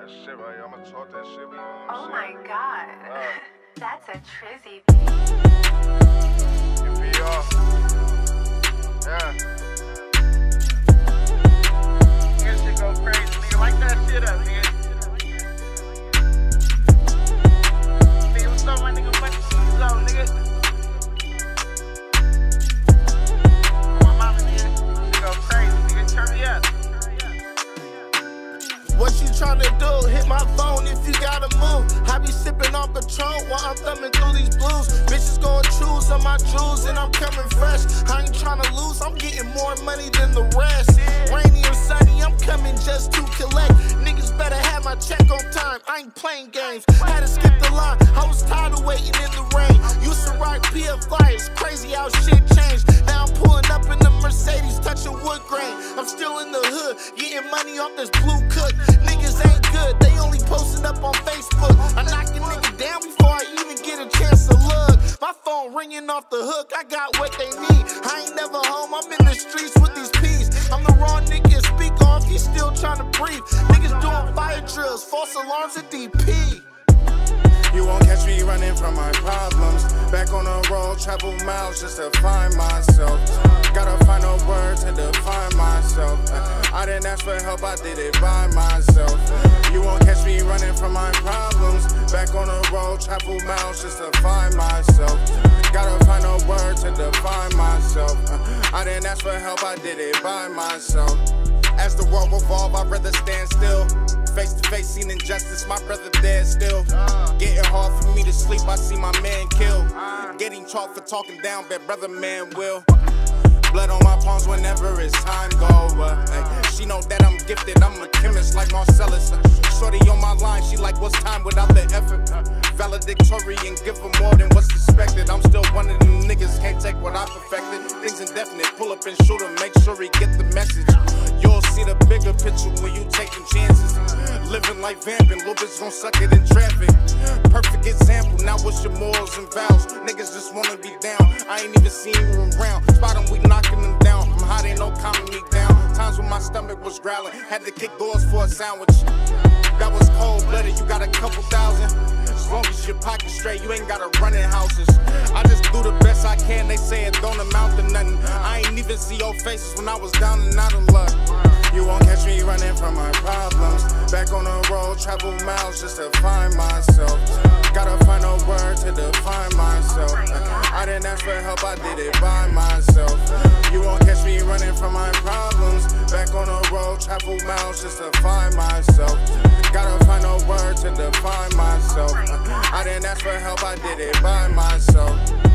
shit right here. I'ma talk that shit with you. Oh my god. That's a trizzy. NPR. Yeah. That shit go crazy, nigga. Light that shit up, nigga. Nigga, what's up, my nigga? Put the shoes on, nigga. My mama, nigga. Shit go crazy, nigga. Turn me up. What you tryna do? Hit my phone if you gotta move. I be sipping on Patron while I'm thumbing through these blues. Bitches gon' choose on my jewels and I'm coming fresh. I ain't tryna lose, I'm getting more money than the rest. Rainy or sunny, I'm coming just to collect. Niggas better have my check on time, I ain't playing games. Had to skip the line, I was tired of waiting in the rain. Used to rock PFI, it's crazy how shit changed. Now I'm pulling up in the Mercedes, touching wood grain. I'm still in the hood, getting money off this blue cook. Niggas ain't good, they only posting up on Facebook. I knock a nigga down before I even get a chance to look. My phone ringing off the hook, I got what they need. I ain't never home, I'm in the streets with these P's. I'm the wrong nigga, speak off, you still trying to breathe. Niggas doing fire drills, false alarms at DP. You won't catch me running from my problems. Back on the road, travel miles just to find myself. Gotta find a word to define myself. I didn't ask for help, I did it by myself. You won't catch me running from my problems. Back on the road, travel miles just to find myself. Gotta find a word to define myself. I didn't ask for help, I did it by myself. As the world revolve, I'd rather stand still. Face to face, seen injustice, my brother dead still. Getting hard for me to sleep, I see my man killed. Getting chalked for talking down, bet brother man will. Blood on my palms whenever it's time go. She know that I'm gifted, I'm a chemist like Marcellus. Shorty on my line, she like what's time without the effort. Valedictorian, give her more than what's expected. I'm still one of them niggas, can't take what I perfected. Things indefinite, pull up and shoot him, make sure he get the message. You'll see the bigger picture when you taking chances. Living like vamping, little bitch gon' suck it in traffic. Perfect example, now what's your morals and vows? Niggas just wanna be down, I ain't even seen you around. Spot them, we knocking them down. I'm hot, ain't no calming me down. Times when my stomach was growling, had to kick doors for a sandwich. That was cold-blooded, you got a couple thousand. As long as your pocket's straight, you ain't gotta run in houses. I just do the best I can, they say it don't amount to nothing. I ain't even see your faces when I was down and out of luck. You won't catch me running from my problems. Back on the road, travel miles just to find myself. Gotta find a word to define myself. I didn't ask for help, I did it by myself. You won't catch me running from my problems. Back on the road, travel miles just to find myself. Gotta find a word to define myself. I didn't ask for help, I did it by myself.